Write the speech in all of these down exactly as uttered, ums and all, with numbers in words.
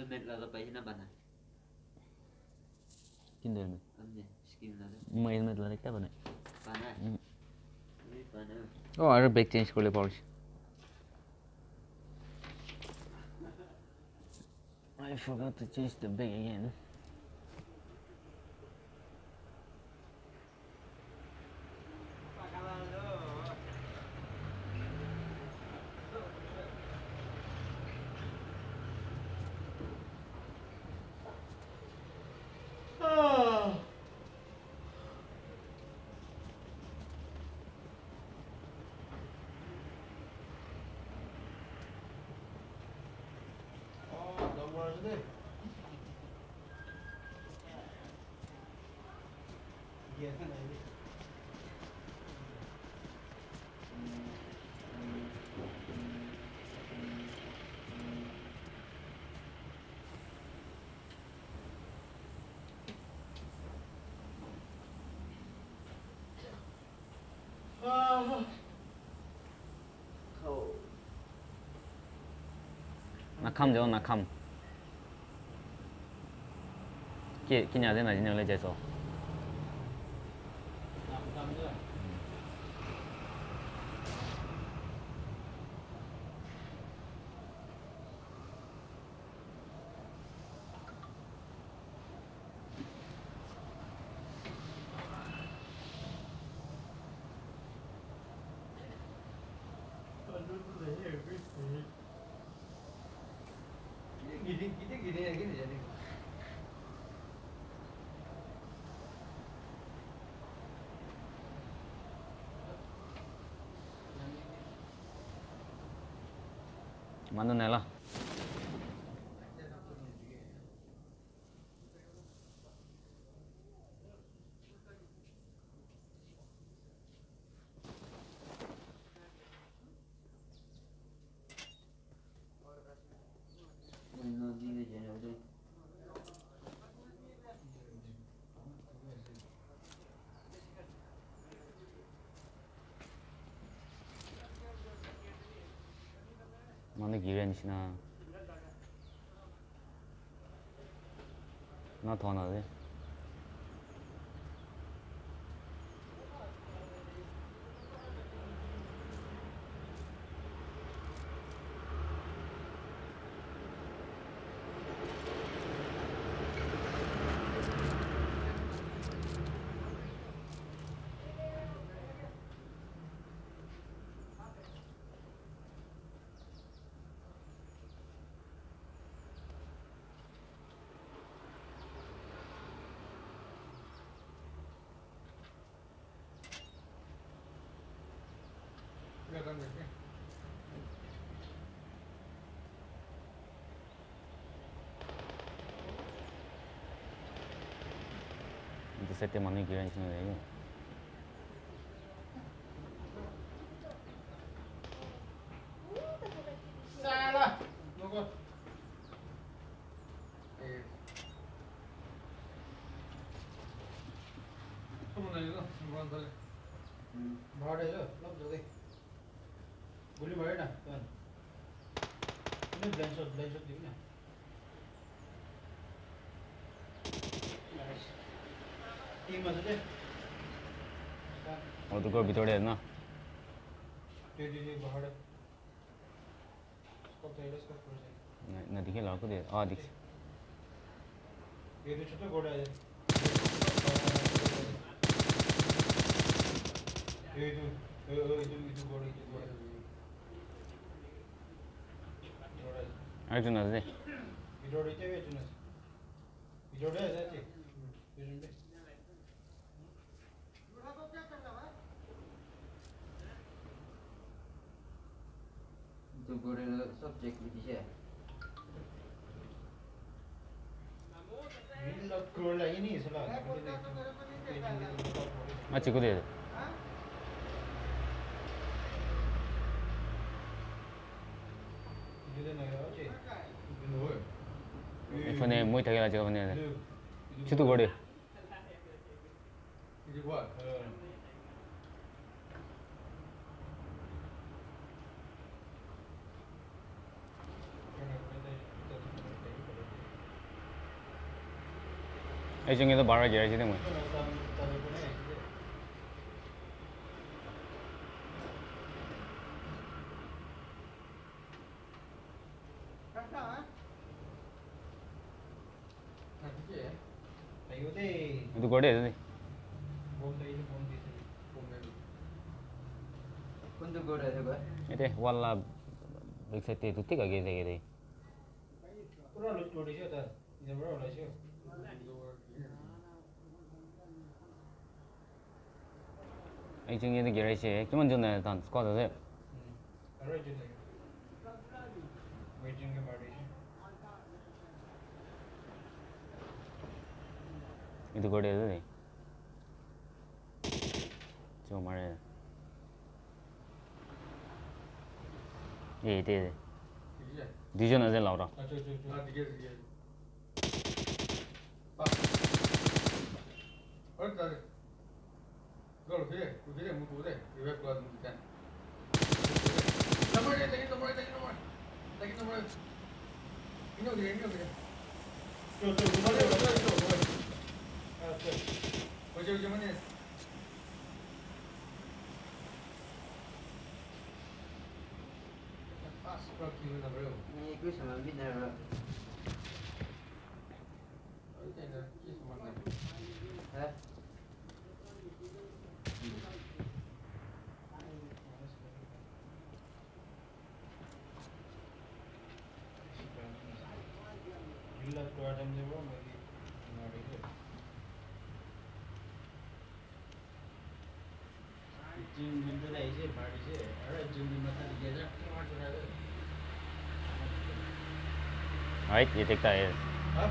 helmet là pakai na bana. Kinder helmet. Amne skin na. My helmet la क्या बने? Bana. Ini bana. Oh, अरे brake change कर ले pouch. I forgot to change the brake again. Nakam jo nakam. Ki ki nhà thế này như lấy chạy số. Gini gini gini ya gini jadi. Mana này là? Mana giren sina? Na thona de. Itu setnya mana giren sina de. Salah. Logo. Eh. Kamu nanya tu, sembarang tak. Bahar ada, lap jadi. Boleh bahar na, tuan. Ini blind shot, blind shot juga na. Nice. Team masuk deh. और तो कोई भी थोड़े है ना. दे दे दे bahar ada. Kau tak ada skor pun je. ना दिखे लाको दे. आ दिख. ये तो छोटा घोड़ा है. ये तो ये ये ये घोड़ा ये घोड़ा. Ayo nasi deh. Video itu ya tu nasi. Video ada ada cik. Video deh. Itu goreng subjek di sini. Bila scroll lagi ni salah. Macam kau deh. 이번에 뭐 되게 하죠 오늘. 주도 거리. 이게 뭐야? 이 중에도 말을 잘하지 뭐. itu gede itu. Kuntu gora itu kan? Itu wala bisa itu tiga gitu gitu. Kurang lucu di situ, ini berapa lucu? 이 중에도 게레시 기본 전에 단 스쿼드에 itu gede itu nih. Coba mana? Iya itu. Dijon aja lah orang. Go here, we get him, we go there. You have to go to ten. Number eight, take it, number eight, take it, number eight. Take it, number eight. You know, you know, you know. Go, go, go, go, go, go, go. Okay. What's your name? Fast, rock you in the room. Ini aku sama bina lah. I think that he's one of them. Hah? Gila keluar dalam jawab lagi. Nggak ada. Jin bintu dah isi, bari isi. Ada jin bintu mata dia dah. Cuma cuma ada. Right, ये देखता है. Hah?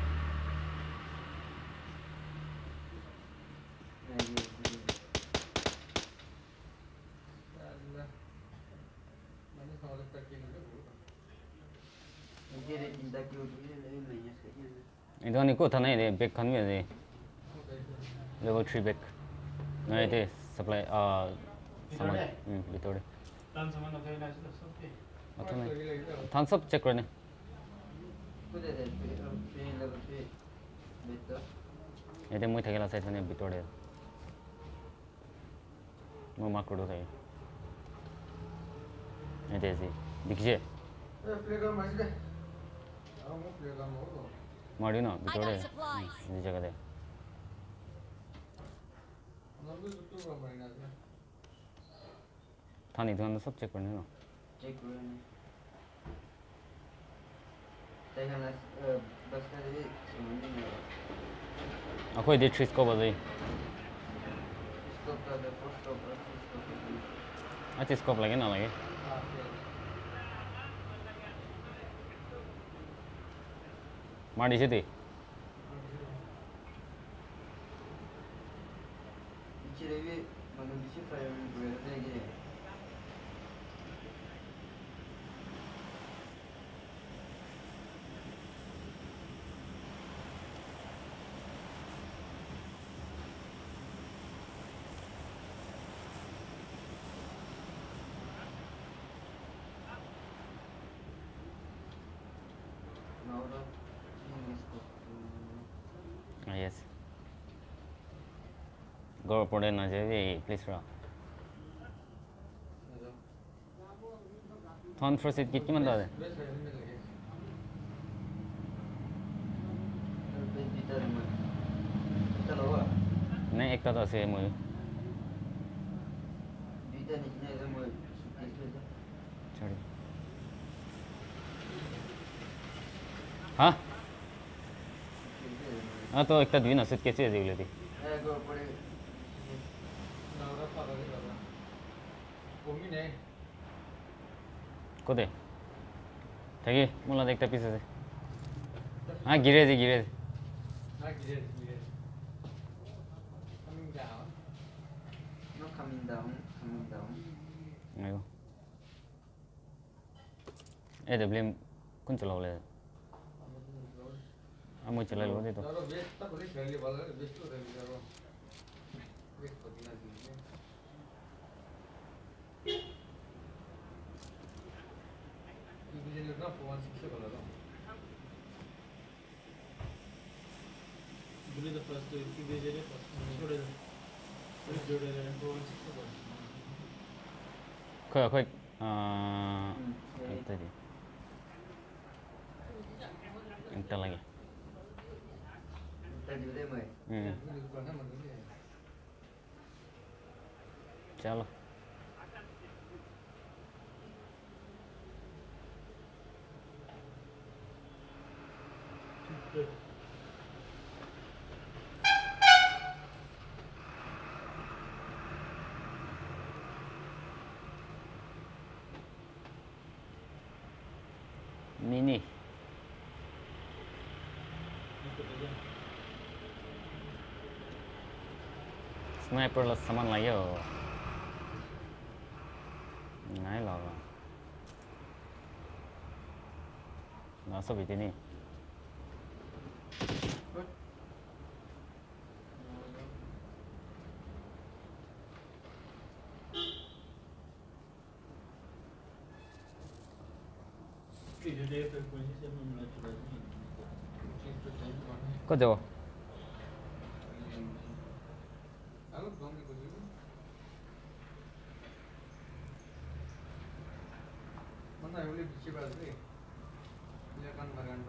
itu kan ikut tanah ini back kan ini level three back. Nah itu supply ah sama hmm betul deh. Dan sama nak kena sudah sampai. Atau nih tan sub check करने. Kuda deh, three level three, betul. itu मुझे थकेला side में betul deh. mau mark dulu saya. itu sih दिखिए. Eh, playground masih deh. Aku mau playground mau tu. मारी ना betul deh. ini जगह deh. Nabi tu tu ramai nanti. थान itu kan sub check करने ना. Check dulu ni. Saya kan bas tadi semua ni. aku itu three scope aja. Scope ada, four scope ada, six scope ada. अच्छा scope लगे ना लगे. Ah, okay. मारी सीधी. Bici lagi, mana bici fire boleh lagi ni. Now the ini scope. ah yes. go पड़े ना जाए please रहा. थान first it कितनी मंदा है. Best saya ni lagi. Tapi kita ni, kita lawa. नहीं एक तरह से मुझे. Kita ni ni semua suitcase tu. छोड़. हाँ हाँ तो एक तरह ना सुट कैसे है जीवले थी. Eh, go boleh. Naura pada ni pada. Kumi ni. को दे. थकी मुला देखता पीछे से. हाँ गिरे थी गिरे. Ah, gila, gila. Coming down. No coming down, coming down. 아이고. ऐ डब्ल्यू कौन चलाओ ले. हम मुझे चला लो दे तो. Naura best tak boleh sekali bala best tu dah bisa lo. Best pagi nanti. Ini jadi nak one six bala lo. Really the first two, if they did it first. Should have. Should have done four and six of us. Quick, quick. Uh, ito di. Ito lagi. Tadi udah mai. Hmm. Chalo. Mini. Sniper là saman lagi yo. Ngai lo. Nasa biti ni. Có gì? Mana boleh bici balas ni? Dia kan makan.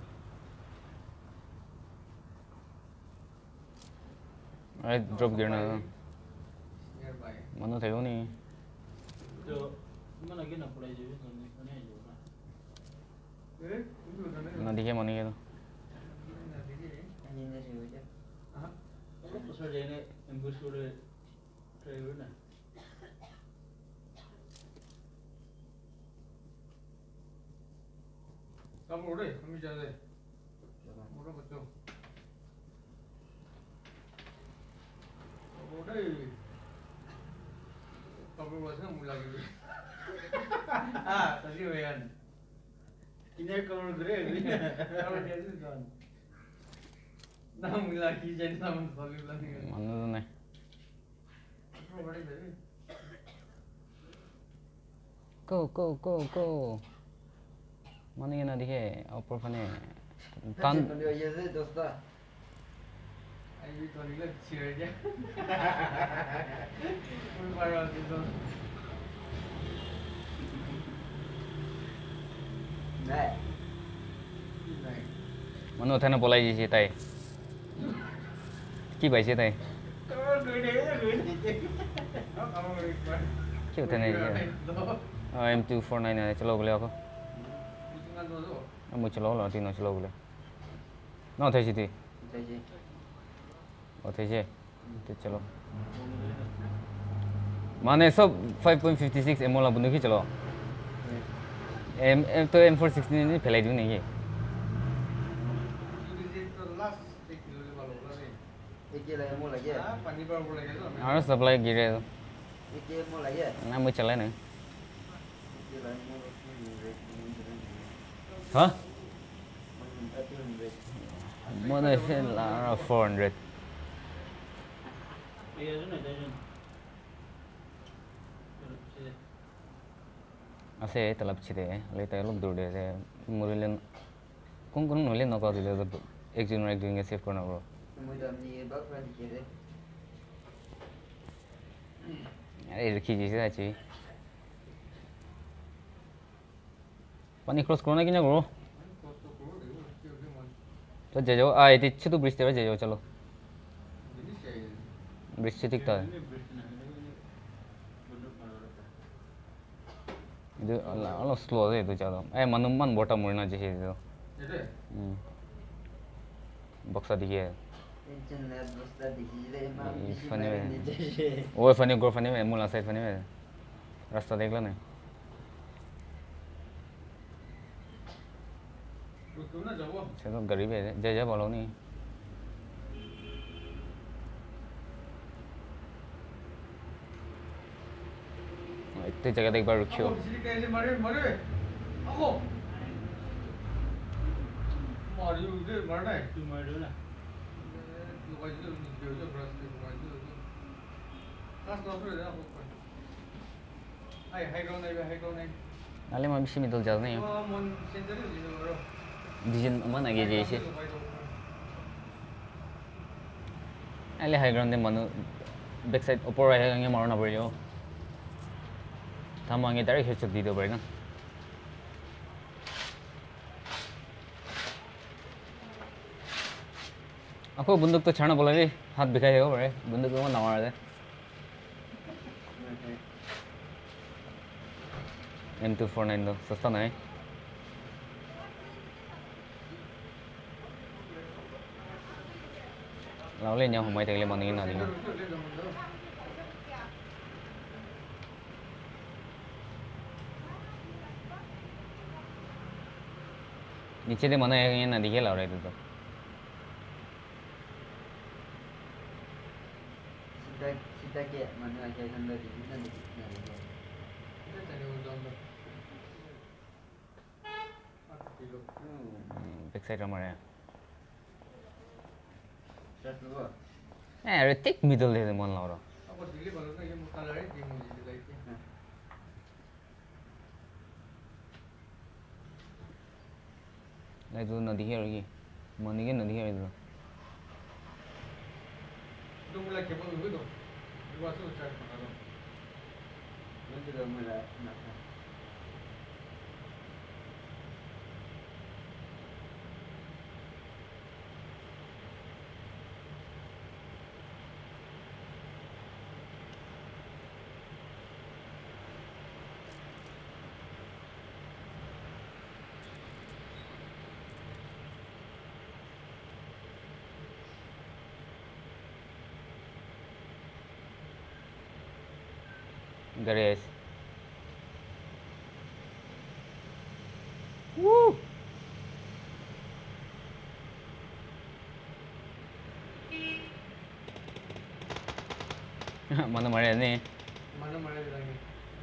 Ai drop गिरना Nearby. मनो थे नहीं So, mana lagi nak pulai je, so ni mana je orang. Eh, itu dah ni. ना दिखे money के तो Ini ni sih aja. Ah, Apa pasal dia ni ambush sudah try dulu na. kamu udah, kami jalan. Udah betul. Kamu udah. Kamu rasa mulai lagi. Ah, tadi wean. Ini kalau grey ni. Kalau dia tu kan. Nam lagi jadi nam sekali lagi. मनो तो नहीं Kamu balik deh. go go go go money के ना दिखे ऊपर फने Tan. तान Kalau dia je dosta. Ayo tu ni lagi cia aja. Pun parah tu. Này. Này. मनो थे ना बोला जी ताई की भाई ताई Kamu gửi đấy gửi gì chứ? Kamu gửi qua. क्यों थे नहीं एम टू फोर नाइन है चलो बोले आपको Bukan tu tu. अब मुझे चलो लो तीनों चलो बोले ना थे जी थी Tadi. और थे जी तो चलो माने सब five point fifty six M वाला बंदूक ही चलो एम एम तो एम फोर सिक्सटीन नहीं फैलाई दूँ नहीं ये Ini tu last एक किलो ले वालों lah ni. Iki lagi mau lagi. Ah, pani baru boleh gitu. और सप्लाई गिरे तो Iki mau lagi. ना मुझे चला नहीं Iki lagi mau lagi. हाँ Tapi hundred. mana sih lah four hundred Iya tu na dah. ऐसे तलब छिदे लेते हैं लोग दूर से मुरलिन कौन कौन नॉलेज ना कर दिले तो एक जन एक जन के सेव करना bro Mudah ni bakal dikira. अरे रखी जैसे अच्छी पानी क्रॉस करना कि ना करो Kotor kotor deh. Kau dia mana? तो जे जाओ आ इतने अच्छे तो ब्रिज तेरा जे जाओ चलो Ini saya. ब्रिज से दिखता है ಇದು ಅಲ್ಲ ಅಲ್ಲ ಸ್ಲೋ ಅದೇ ಇದು ಚಾಲು ಏ ಮನ ಮನ್ ಬೋಟ ಮುಳ್ಳ ಜೆ ಇದು Jadi. ಹ್ಮ್ ಬಕ್ಸ ದಿಗೆ Encen net dosta dikira emang. Ih, Isi funny main man. ni jadi. ಓಯ್ ಫನಿ ಗೋ ಫನಿ ಮೇ ಮುಲ್ಲ ಸೈಡ್ ಫನಿ ಮೇ ರಾಸ್ತಾ देखला नहीं Betul na jawab. से तो गरीब है जे जे बोलो नहीं इतने जगह एक बार रुकियो Aku sini kayak mari mari. Aku. Mari udah mana? Tu mari na. Lupa itu ni dia tu beras ni lupa itu. Kas kau tu dah aku. Hai hai kau ni hai kau ni. नाले में मिशी मिदल जात नहीं Wah mon sendiri ni tu bro. डिजन मन आगे जे से Ele high ground de manu backside upper right hange marna pariyo. Thamange direct headshot di do parega. Ako bunduk to chhana bola ri hath bikhai ho pare bunduk ko na mara de. M two forty-nine do sasta nahi. Lao lên nhau hôm nay thì lên bằng nào đi nữa. नीचे दे मना है ना दिखे लाओ रहे तो सीधा सीधा के मना है क्या अंदर दिखी ना दिखी ना दिखी Kita cari undang tu. Apa kilo? Back side हमारे शर्ट लो ए अरे टिक मिडल दे मन लाओ रहा Apa dili kalau tu yang muka lari dia mesti dilai ke. नहीं तो नदी है रही मनी के नदी है इधर Tu mulai kebal dulu tu. Dua tu cari mana tu. nanti dah mulai nak garage Woo! Mana mare ni? Mana mana dia lagi.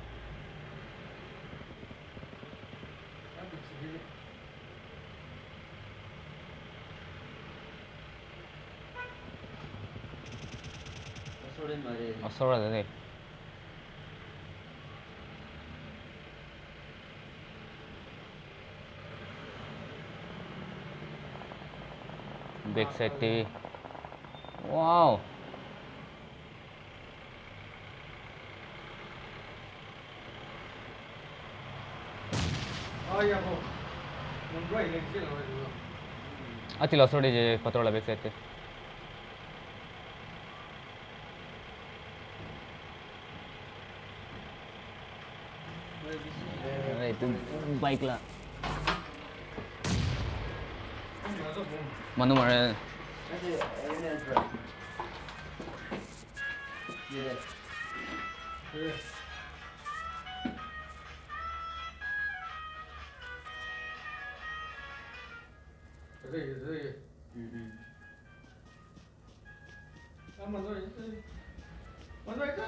Apa sih? सोडे मारे Asora de de. Big set T V. Wow. Oh ya bu. Mumbai lagi sih lah itu. Ati la sode je patrola big set. Aray itu bike lah. Mana tu bom? Manu mare. nanti ini apa ये Eh. Ada ada. हम्म Ah mana itu? Mana itu?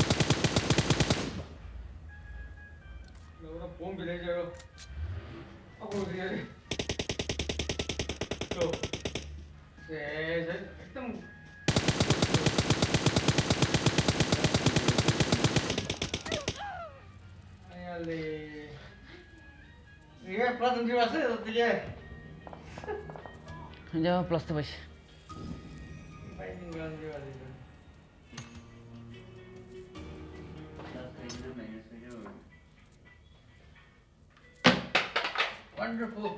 Laura bom bila jauh. Apa dia? Tu. Eh, saya एकदम Ayale. Ini pelajaran jiwa sih tu dia. Jawab plus tu bos. Fighting ground jiwa itu. Wonderful.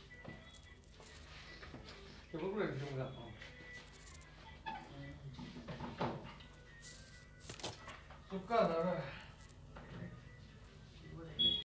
Coba boleh jumlah. Suka dah.